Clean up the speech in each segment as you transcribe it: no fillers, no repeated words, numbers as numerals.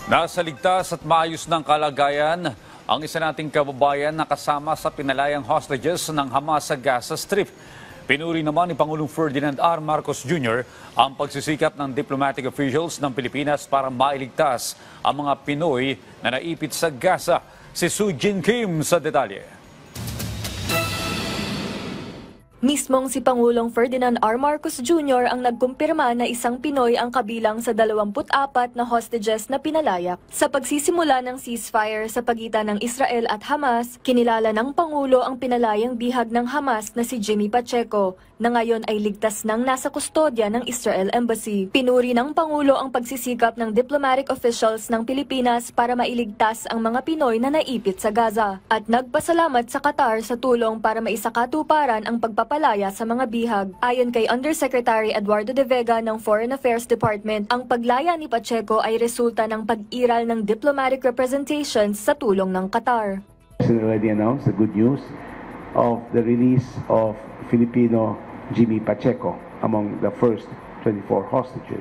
Nasa ligtas at maayos ng kalagayan ang isa nating kababayan na kasama sa pinalayang hostages ng Hamas sa Gaza Strip. Pinuri naman ni Pangulong Ferdinand R. Marcos Jr. ang pagsisikap ng diplomatic officials ng Pilipinas para mailigtas ang mga Pinoy na naipit sa Gaza. Si Soo Jin Kim sa detalye. Mismong si Pangulong Ferdinand R. Marcos Jr. ang nagkumpirma na isang Pinoy ang kabilang sa 24 na hostages na pinalaya. Sa pagsisimula ng ceasefire sa pagitan ng Israel at Hamas, kinilala ng Pangulo ang pinalayang bihag ng Hamas na si Jimmy Pacheco, na ngayon ay ligtas nang nasa kustodya ng Israel Embassy. Pinuri ng Pangulo ang pagsisikap ng diplomatic officials ng Pilipinas para mailigtas ang mga Pinoy na naipit sa Gaza at nagpasalamat sa Qatar sa tulong para maisakatuparan ang pagpapalaya sa mga bihag. Ayon kay Undersecretary Eduardo De Vega ng Foreign Affairs Department, ang paglaya ni Pacheco ay resulta ng pag-iral ng diplomatic representations sa tulong ng Qatar. Already announced the good news of the release of Filipino Jimmy Pacheco among the first 24 hostages.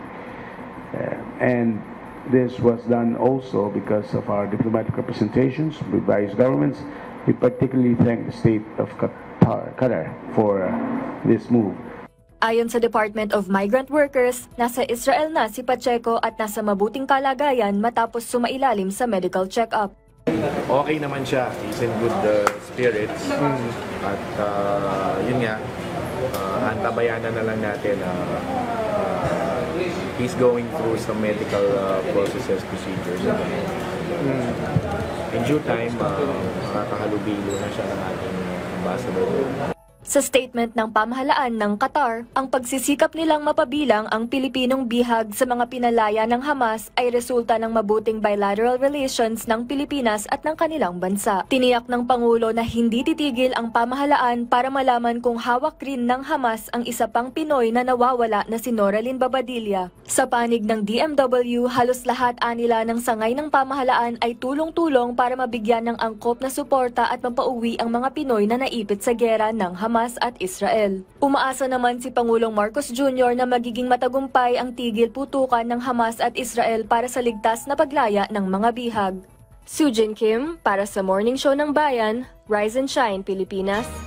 And this was done also because of our diplomatic representations with various governments. We particularly thank the state of Qatar for this move. Ayon sa Department of Migrant Workers, nasa Israel na si Pacheco at nasa mabuting kalagayan matapos sumailalim sa medical check-up. Okay naman siya. He's in good spirits. At yun nga, antabayanan na lang natin. He's going through some medical procedures. In due time, makakahalubilo na siya ng ating ambassador. Sa statement ng pamahalaan ng Qatar, ang pagsisikap nilang mapabilang ang Pilipinong bihag sa mga pinalaya ng Hamas ay resulta ng mabuting bilateral relations ng Pilipinas at ng kanilang bansa. Tiniyak ng Pangulo na hindi titigil ang pamahalaan para malaman kung hawak rin ng Hamas ang isa pang Pinoy na nawawala na si Noraline Babadilla. Sa panig ng DMW, halos lahat anila ng sangay ng pamahalaan ay tulong-tulong para mabigyan ng angkop na suporta at mapauwi ang mga Pinoy na naipit sa giyera ng Hamas at Israel. Umaasa naman si Pangulong Marcos Jr. na magiging matagumpay ang tigil putukan ng Hamas at Israel para sa ligtas na paglaya ng mga bihag. Soo Jin Kim para sa Morning Show ng Bayan, Rise and Shine Pilipinas.